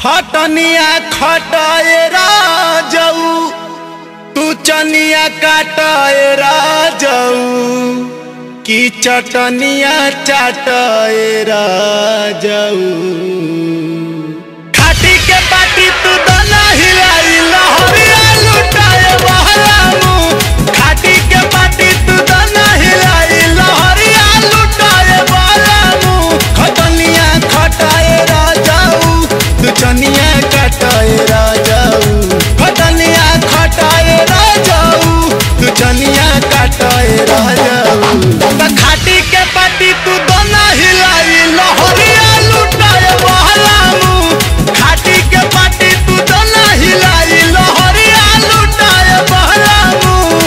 खटनिया खटाए राजऊ तू चनिया काटाए राजऊ की चटनिया चाटाए राजऊ। खाटी के बाटी तू दाना हिलाई लहरिया लुटाए बहला मुँह। खाटी के बाटी तू दाना हिलाई लहरिया लुटाए बहला मुँह। खटनिया खटाए राजऊ तू चनिया काटाए राजऊ। खटनिया खटाए राजऊ तू चनिया काटाए राजऊ। खाटी के पाटी तू दोना हिलाई लहरिया लुटाए बहला मुँह। खाटी के पाटी तू दोना हिलाई लहरिया लुटाए बहला मुँह।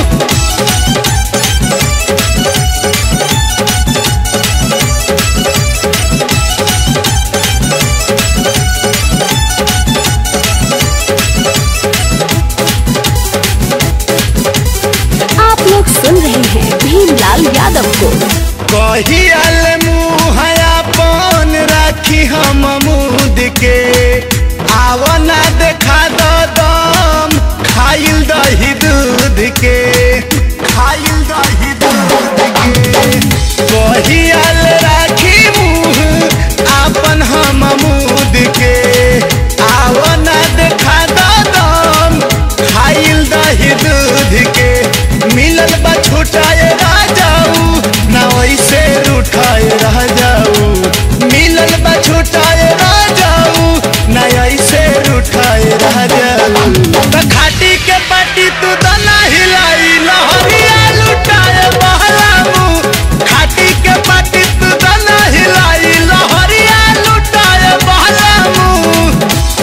आप लोग सुन रहे हैं भीमलाल यादव को। कहियाल मुँह अपन राखी हम मुद के आवना देखा दम खाइल दही दूध के। खाइल दही दूध के कहियाल राखी मुँह अपन हम मुद के आवना देखा दम खाइल दही दूध के। मिलल बा छुटाए राजाऊ ना वैसे रूठाए रह जाऊ। मिलल बा छुटाए राजाऊ ना ऐसे रूठाए रह जाऊ। खाटी के पाटी तू दाना हिलाई लहरिया लुटाए बहला मुँह। खाटी के पाटी तू दाना हिलाई लहरिया लुटाए बहला मुँह।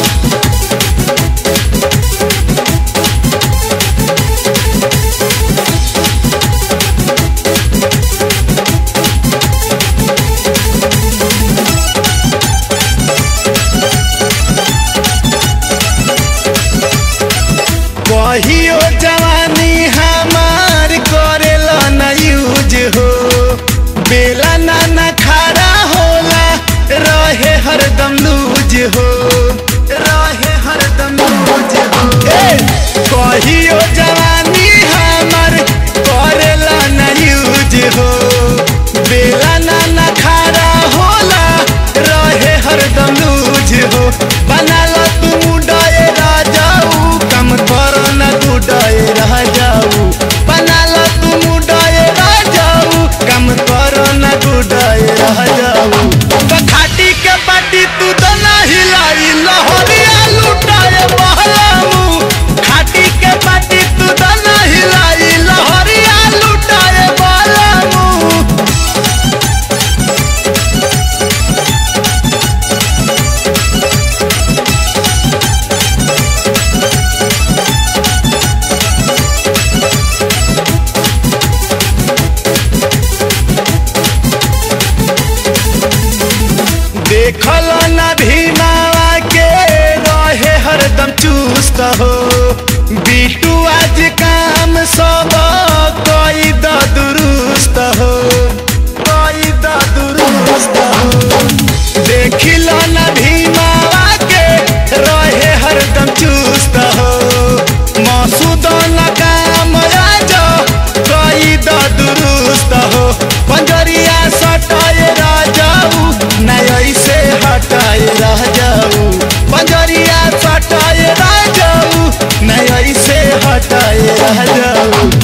कहियो जवानी हमार करेला न यूज हो। बेला ना खड़ा होला रहे हरदम लूज हो। रहे हरदम लूज हो। कहियो जवानी हमार करेला न यूज हो। बेला ना खड़ा होला रहे हरदम लूज हो। बना लो तू मुडाए राजाऊ कम करो न गुडाए रह जाऊ। बना लो तू मुडाए राजाऊ कम करो न गुडाए रह जाऊ। खाटी के पाटी तू दाना हिलाई लहरिया लुटाए बहला मुँह। खाटी के पाटी तू दाना हिलाई लहरिया लुटाए बहला मुँह। देखल न भीमावा के रहे हरदम चुस्त हो। बीटू आज काम सब कोई द दुरुस्त हो। कोई द दुरुस्त हो। देखिल न भीमावा के रहे हरदम चुस्त हो। मसूद न काम आज कोई द दुरुस्त हो। पंजरिया सटाए राजाऊ ना ऐसे हटाए रह जाऊ। पंजरिया सटाए राजाऊ ना ऐसे हटाए रह जाऊ।